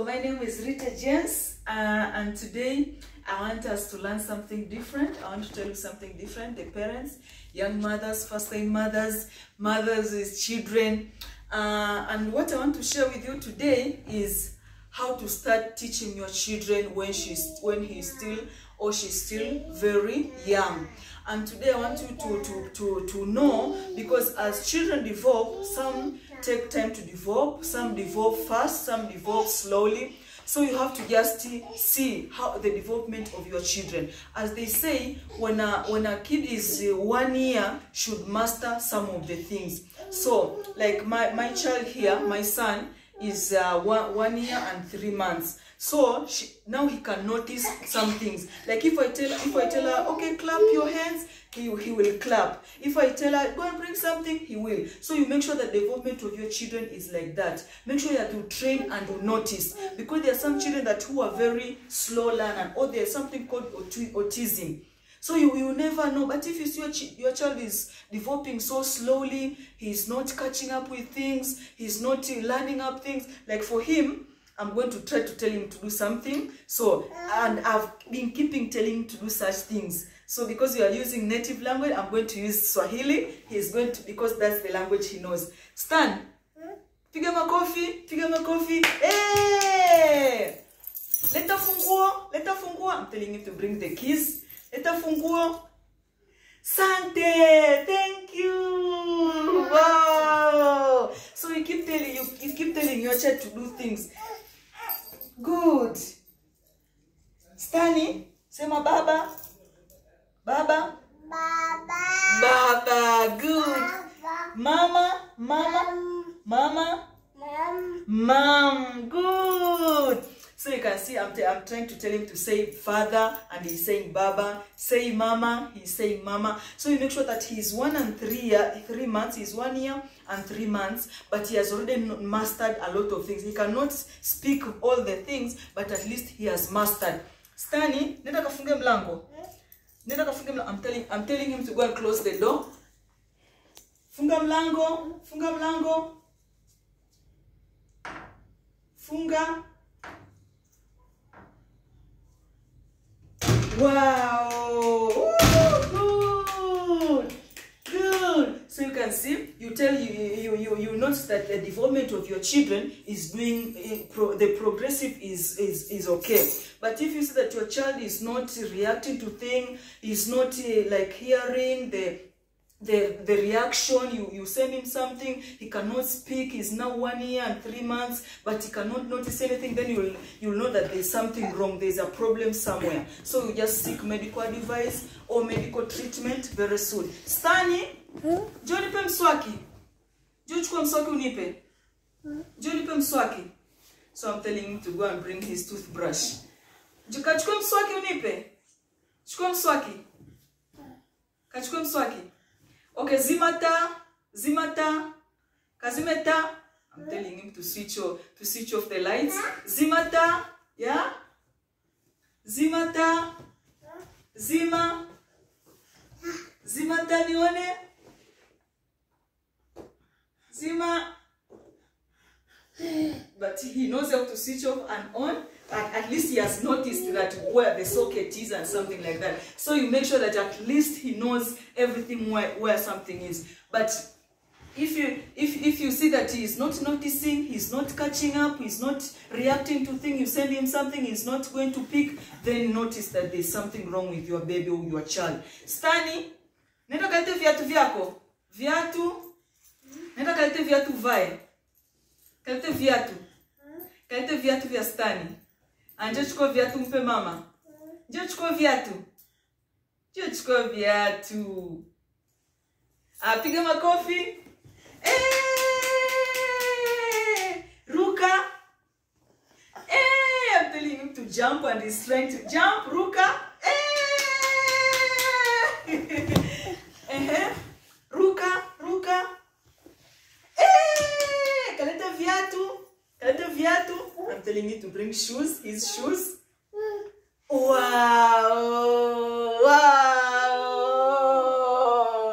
my name is Rita James, and today I want us to learn something different. I want to tell you something different. The parents, young mothers, first-time mothers, mothers with children, and what I want to share with you today is how to start teaching your children when she's still very young. And today I want you to know, because as children develop, some take time to develop, some develop fast, some develop slowly. So you have to just see how the development of your children. As they say, when a kid is 1 year, should master some of the things. So like my child here, my son, is 1 year and 3 months. So now he can notice some things. Like if I tell her, okay, clap your hands, he will clap. If I tell her, go and bring something, he will. So you make sure that the development of your children is like that. Make sure that you train and you notice. Because there are some children who are very slow learner, or there's something called autism. So you will never know. But if you see your child is developing so slowly, he's not catching up with things, he's not learning up things. Like for him, I'm going to try to tell him to do something. So, and I've been telling him to do such things. So because we are using native language, I'm going to use Swahili. He's going to, because that's the language he knows. Stand. Piga makofi. Hey! Leta funguo. I'm telling him to bring the keys. Leta funguo. Sante, thank you. Wow. So you keep telling your child to do things. Good. Stani, sema baba. Baba. Good. Baba. Mama. Mom. Good. So you can see I'm trying to tell him to say father, and he's saying baba. Say mama, he's saying mama. So you make sure that he's 1 and 3 months. He's 1 year and 3 months, but he has already mastered a lot of things. He cannot speak all the things, but at least he has mastered. Stani, nenda kafunge mlango. I'm telling him to go and close the door. Funga mlango. Funga. Wow! Good. So you can see, you notice that the development of your children is doing the progressive is okay. But if you see that your child is not reacting to things, is not like hearing the reaction, you send him something, he cannot speak, he's now 1 year and 3 months, but he cannot notice anything, then you'll know that there's something wrong, there's a problem somewhere. So you just seek medical advice or medical treatment very soon. Stani, njoo nipe mswaki. Njoo chukua mswaki unipe. Njoo nipe mswaki. So I'm telling him to go and bring his toothbrush. Njoo kachukua mswaki unipe. Chukua mswaki. Kachukua mswaki. Okay, zimata, kazimeta. I'm telling him to switch off the lights. Zimata, yeah. Zimata, zimata nione. Zima. But he knows how to switch off and on. At least he has noticed that where the socket is and something like that. So you make sure that at least he knows everything where something is. But if you see that he is not noticing, he's not catching up, he's not reacting to things, you send him something, he's not going to pick, then notice that there's something wrong with your baby or your child. Stani, nenda kalete viatu vyako. Nenda kalete viatu vae. Kalete viatu vya Stani. Njoo chukua viatu mpe mama. Njoo chukua viatu. Piga makofi. Ruka. I'm telling him to jump and he's trying to jump. Ruka. Ruka. Kaleta viatu. I'm telling you to bring shoes, his shoes. Wow.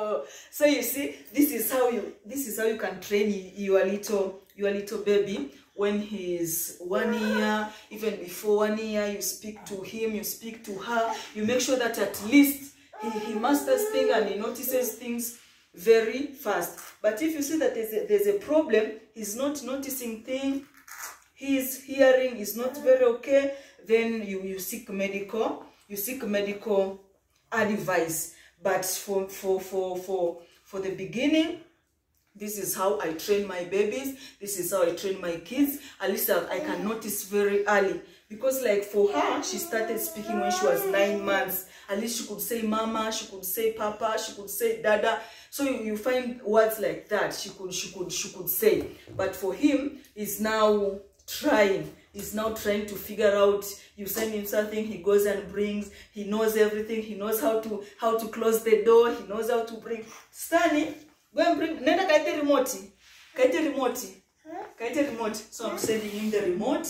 So you see, this is how you can train your little baby when he's 1 year, even before 1 year, you speak to him, you speak to her, you make sure that at least he masters things and he notices things very fast. But if you see that there's a problem, he's not noticing things, his hearing is not very okay, then you seek medical advice. But for the beginning, this is how I train my babies. This is how I train my kids. At least I can notice very early. Because like for her, she started speaking when she was 9 months. At least she could say mama, she could say papa, she could say dada. So you find words like that she could say. But for him, he's now trying. He's now trying to figure out. You send him something, he goes and brings. He knows everything. He knows how to close the door. He knows how to bring. Stanley, go and bring. Nenda kaite remote. Kaite remote. Kaite remote. So I'm sending him the remote.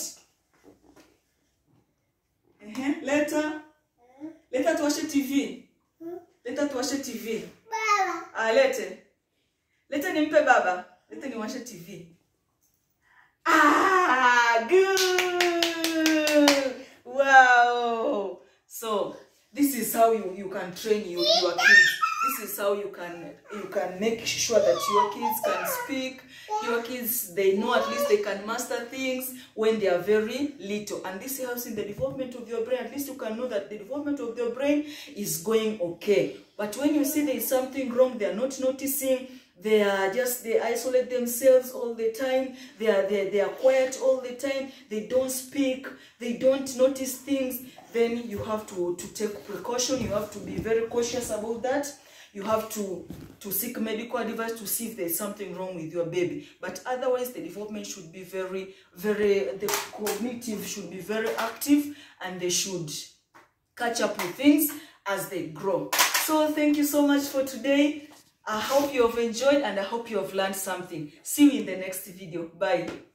Later tuwashe TV. Later tuwashe TV. Baba. Later nimpe baba. Later niwashe TV. Good. Wow. So this is how you can train your kids. This is how you can make sure that your kids can speak. Your kids, they know at least they can master things when they are very little. And this helps in the development of your brain. At least you can know that the development of your brain is going okay. But when you see there is something wrong, they are not noticing, they isolate themselves all the time, they are quiet all the time, they don't speak, they don't notice things, then you have to take precaution. You have to be very cautious about that. You have to seek medical advice to see if there's something wrong with your baby. But otherwise, the development should be the cognitive should be very active, and they should catch up with things as they grow. So thank you so much for today. I hope you have enjoyed and I hope you have learned something. See you in the next video. Bye.